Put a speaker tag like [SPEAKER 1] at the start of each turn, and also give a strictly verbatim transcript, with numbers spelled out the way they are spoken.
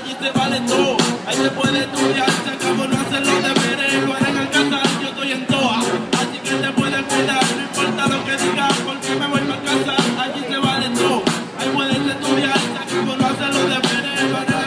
[SPEAKER 1] allí se vale todo. Ahí se puede estudiar, se acabó no hacer los deberes, lo harán al casar, yo estoy en toa. Así que te puedes cuidar, no importa lo que digas, porque me voy para casa, allí se vale todo. Ahí puedes estudiar, se acabó no hacer los deberes, lo harán